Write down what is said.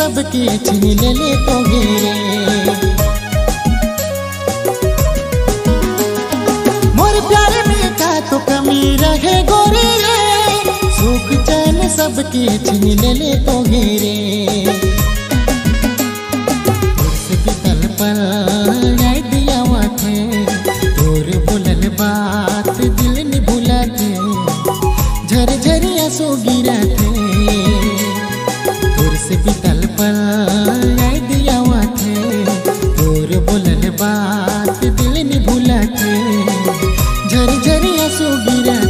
सबके छीन ले तो घेरे। मोर प्यारे में का तो कमी रहे गोरे रे, सुख चैन सबके छीन ले तो घेरे। बीतल पल याद आवत है, तोर बोलल बात दिल न भूलत है, झर झर आंसू गिरत है। तोर से बीतल पल याद आवत है, तोर बोलल बात दिल न भूलत है, झर झर आंसू गिरत।